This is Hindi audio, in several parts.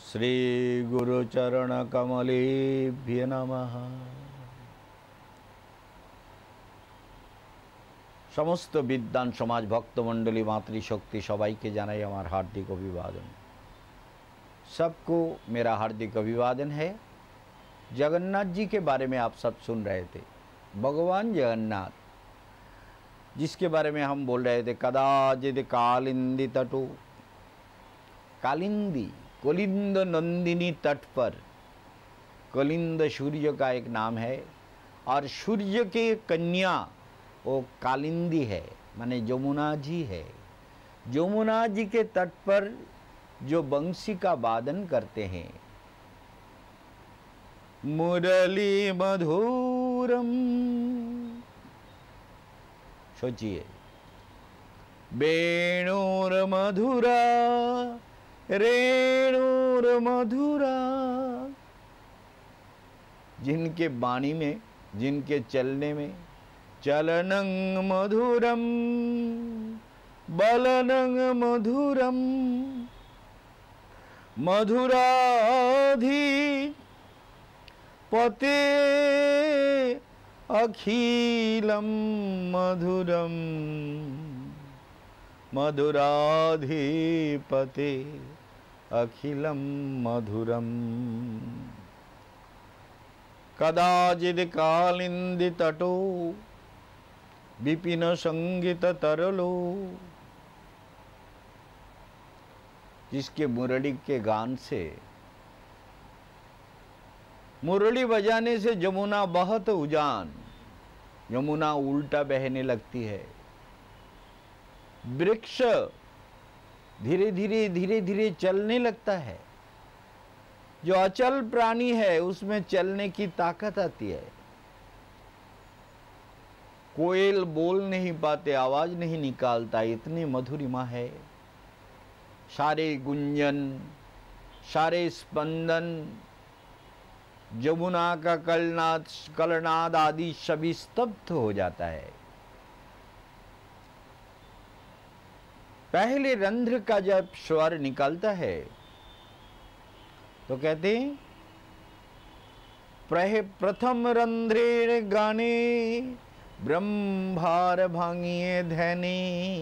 श्री गुरुचरण कमलेभ्य नमः। समस्त विद्वान समाज भक्तमंडली मातृशक्ति सबाई जानाई हमार हार्दिक अभिवादन। सबको मेरा हार्दिक अभिवादन है। जगन्नाथ जी के बारे में आप सब सुन रहे थे। भगवान जगन्नाथ जिसके बारे में हम बोल रहे थे, कदाचित् कालिंदी तटो, कालिंदी कलिंद नंदिनी तट पर, कलिंद सूर्य का एक नाम है और सूर्य के कन्या वो कालिंदी है, माने जमुना जी है। जमुना जी के तट पर जो बंसी का वादन करते हैं, मुरली मधुरम, सोचिए, वेणुर मधुरा रेणुर मधुरा, जिनके वाणी में, जिनके चलने में, चलनं मधुरम बलनं मधुरम, मधुराधि पते अखिलम मधुरम, मधुराधिपते अखिलम मधुरम। कदाचित् कालिंदी तटो विपिन संगीत तरलो, जिसके मुरली के गान से, मुरली बजाने से जमुना बहुत उजान, यमुना उल्टा बहने लगती है। वृक्ष धीरे धीरे चलने लगता है। जो अचल प्राणी है उसमें चलने की ताकत आती है। कोयल बोल नहीं पाते, आवाज नहीं निकालता, इतनी मधुरिमा है। सारे गुंजन, सारे स्पंदन, जमुना का कलनाद आदि सभी स्तब्ध हो जाता है। पहले रंध्र का जब स्वर निकलता है तो कहते हैं, प्रथम रंध्रे गाने ब्रह्मार भांगिए धैने।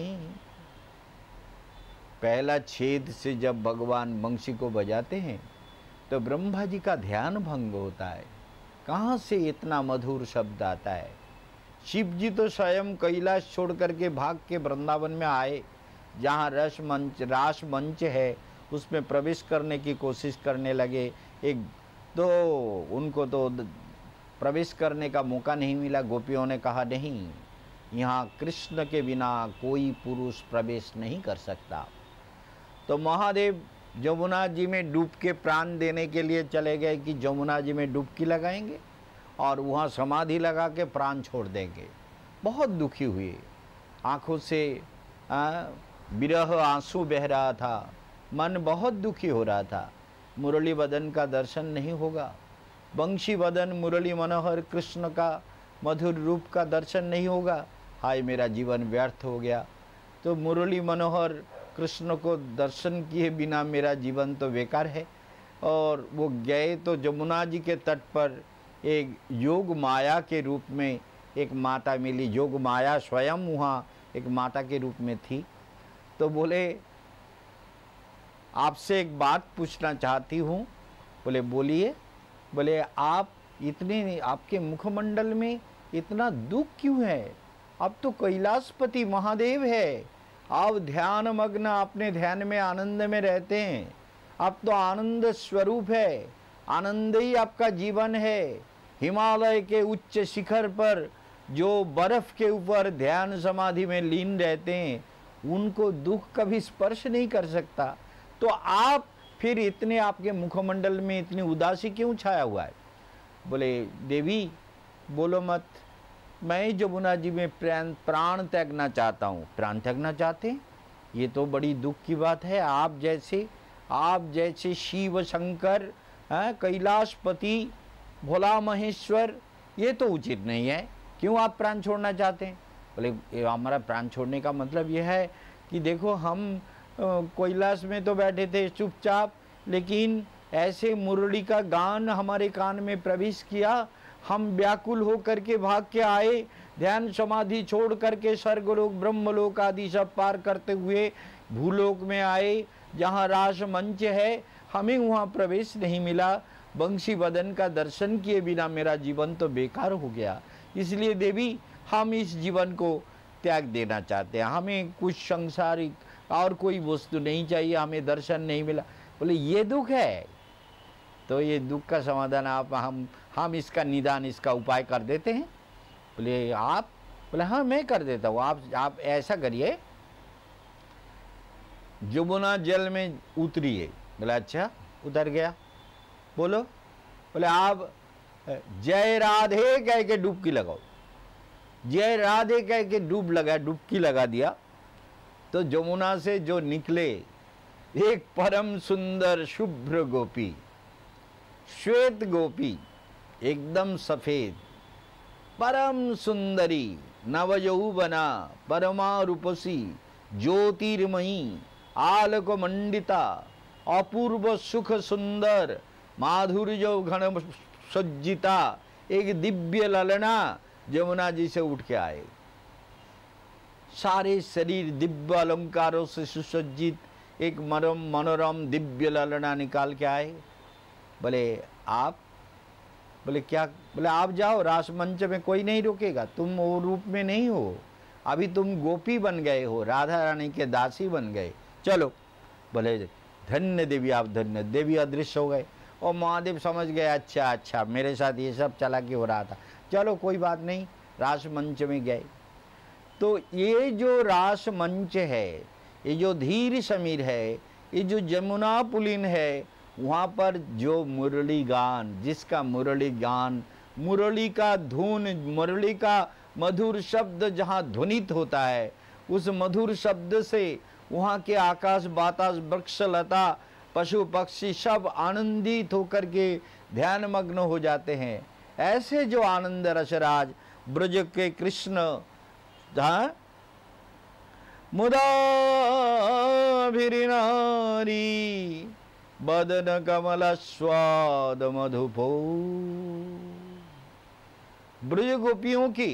पहला छेद से जब भगवान बंसी को बजाते हैं तो ब्रह्मा जी का ध्यान भंग होता है। कहाँ से इतना मधुर शब्द आता है। शिव जी तो स्वयं कैलाश छोड़ करके भाग के वृंदावन में आए, जहाँ रास मंच है उसमें प्रवेश करने की कोशिश करने लगे। एक तो उनको तो प्रवेश करने का मौका नहीं मिला। गोपियों ने कहा, नहीं, यहाँ कृष्ण के बिना कोई पुरुष प्रवेश नहीं कर सकता। तो महादेव जमुना जी में डूब के प्राण देने के लिए चले गए कि जमुना जी में डुबकी लगाएंगे और वहाँ समाधि लगा के प्राण छोड़ देंगे। बहुत दुखी हुए, आँखों से विरह आंसू बह रहा था, मन बहुत दुखी हो रहा था। मुरली बदन का दर्शन नहीं होगा, बंशी बदन मुरली मनोहर कृष्ण का मधुर रूप का दर्शन नहीं होगा। हाय, मेरा जीवन व्यर्थ हो गया। तो मुरली मनोहर कृष्ण को दर्शन किए बिना मेरा जीवन तो बेकार है। और वो गए तो जमुना जी के तट पर एक योग माया के रूप में एक माता मिली। योग माया स्वयं वहाँ एक माता के रूप में थी। तो बोले, आपसे एक बात पूछना चाहती हूँ। बोले, बोलिए। बोले, आप इतने, आपके मुखमंडल में इतना दुख क्यों है? अब तो कैलाशपति महादेव है, आप ध्यान मग्न, अपने ध्यान में आनंद में रहते हैं। आप तो आनंद स्वरूप है, आनंद ही आपका जीवन है। हिमालय के उच्च शिखर पर जो बर्फ के ऊपर ध्यान समाधि में लीन रहते हैं, उनको दुख कभी स्पर्श नहीं कर सकता। तो आप फिर इतने, आपके मुखमंडल में इतनी उदासी क्यों छाया हुआ है? बोले, देवी बोलो मत, मैं जमुना जी में प्राण त्यागना चाहता हूँ। प्राण त्यागना चाहते हैं? ये तो बड़ी दुख की बात है। आप जैसे शिव शंकर, कैलाशपति, भोला महेश्वर, ये तो उचित नहीं है। क्यों आप प्राण छोड़ना चाहते हैं? बोले, हमारा प्राण छोड़ने का मतलब यह है कि देखो, हम कैलाश में तो बैठे थे चुपचाप, लेकिन ऐसे मुरली का गान हमारे कान में प्रवेश किया, हम व्याकुल हो करके भाग के आए, ध्यान समाधि छोड़ करके स्वर्गलोक ब्रह्मलोक आदि सब पार करते हुए भूलोक में आए, जहाँ रास मंच है। हमें वहाँ प्रवेश नहीं मिला, बंशी वदन का दर्शन किए बिना मेरा जीवन तो बेकार हो गया। इसलिए देवी, हम इस जीवन को त्याग देना चाहते हैं, हमें कुछ संसारिक और कोई वस्तु नहीं चाहिए, हमें दर्शन नहीं मिला। बोले ये दुख है, तो ये दुख का समाधान आप हम इसका निदान, इसका उपाय कर देते हैं। बोले आप? बोले हाँ मैं कर देता हूँ। आप ऐसा करिए, यमुना जल में उतरिए। बोले अच्छा, उतर गया। बोलो? बोले आप जय राधे कह के डुबकी लगाओ। जय राधे कह के डुबकी लगा दिया, तो यमुना से जो निकले एक परम सुंदर शुभ्र गोपी, श्वेत गोपी, एकदम सफेद, परम सुंदरी, नवयौवना, परमा रूपसी, ज्योतिर्मयी, आलोक मंडिता, अपूर्व सुख सुंदर, माधुर्य घन सज्जिता, एक दिव्य ललना यमुना जी से उठ के आए। सारे शरीर दिव्य अलंकारों से सुसज्जित एक मनोरम दिव्य ललना निकाल के आए। बोले आप? बोले क्या? बोले आप जाओ, रास मंच में कोई नहीं रोकेगा, तुम वो रूप में नहीं हो, अभी तुम गोपी बन गए हो, राधा रानी के दासी बन गए, चलो। बोले धन्य देवी, आप धन्य। देवी अदृश्य हो गए और महादेव समझ गए अच्छा अच्छा मेरे साथ ये सब चालाकी हो रहा था, चलो कोई बात नहीं, रास मंच में गए। तो ये जो रास मंच है, ये जो धीर समीर है, ये जो जमुना पुलिन है, वहाँ पर जो मुरली गान, जिसका मुरली गान, मुरली का धुन, मुरली का मधुर शब्द जहाँ ध्वनित होता है, उस मधुर शब्द से वहाँ के आकाश बातास वृक्ष लता पशु पक्षी सब आनंदित होकर के ध्यान मग्न हो जाते हैं। ऐसे जो आनंद रसराज ब्रज के कृष्ण, मुदा भिरिनारी बदन कमल स्वाद मधुपो, ब्रज गोपियों की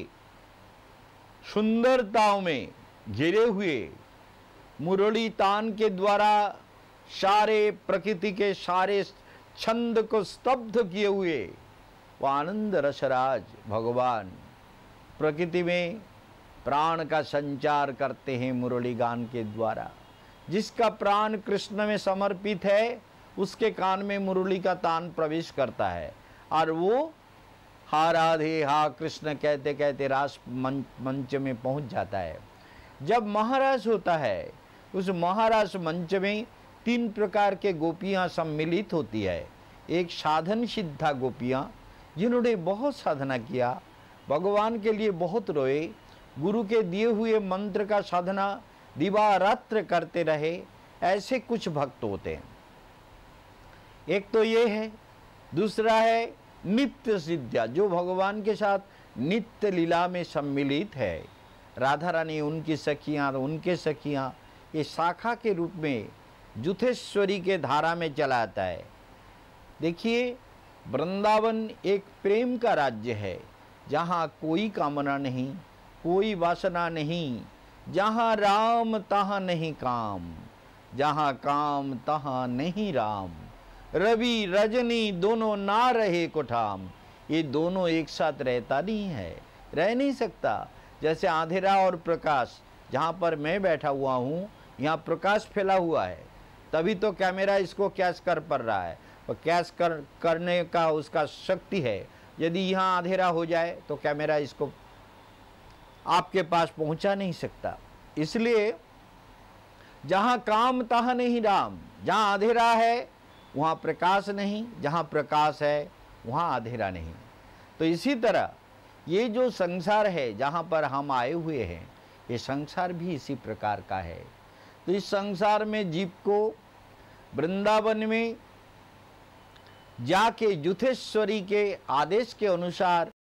सुंदरताओं में घिरे हुए मुरली तान के द्वारा सारे प्रकृति के सारे छंद को स्तब्ध किए हुए वो आनंद रसराज भगवान प्रकृति में प्राण का संचार करते हैं मुरली गान के द्वारा। जिसका प्राण कृष्ण में समर्पित है, उसके कान में मुरली का तान प्रवेश करता है और वो हा राधे हा कृष्ण कहते कहते रास मंच में पहुंच जाता है। जब महारास होता है, उस महारास मंच में 3 प्रकार के गोपियां सम्मिलित होती है। एक साधन सिद्धा गोपियां, जिन्होंने बहुत साधना किया, भगवान के लिए बहुत रोए, गुरु के दिए हुए मंत्र का साधना दिवा रात्र करते रहे, ऐसे कुछ भक्त होते हैं। एक तो ये है। दूसरा है नित्य सिद्धा, जो भगवान के साथ नित्य लीला में सम्मिलित है। राधा रानी, उनकी सखियाँ, उनके सखियाँ, ये शाखा के रूप में जुथेश्वरी के धारा में चला आता है। देखिए, वृंदावन एक प्रेम का राज्य है, जहाँ कोई कामना नहीं, कोई वासना नहीं, जहाँ राम तहाँ नहीं काम, जहाँ काम तहाँ नहीं राम, रवि रजनी दोनों ना रहे कोठाम। ये दोनों एक साथ रहता नहीं है, रह नहीं सकता। जैसे अंधेरा और प्रकाश, जहाँ पर मैं बैठा हुआ हूँ, यहाँ प्रकाश फैला हुआ है, तभी तो कैमरा इसको कैच कर पा रहा है, और कैच करने का उसका शक्ति है। यदि यहाँ अंधेरा हो जाए तो कैमरा इसको आपके पास पहुँचा नहीं सकता। इसलिए जहाँ काम तहाँ नहीं राम, जहाँ अंधेरा है वहाँ प्रकाश नहीं, जहाँ प्रकाश है वहाँ अंधेरा नहीं। तो इसी तरह ये जो संसार है जहाँ पर हम आए हुए हैं, ये संसार भी इसी प्रकार का है। तो इस संसार में जीव को वृंदावन में जाके जुथेश्वरी के आदेश के अनुसार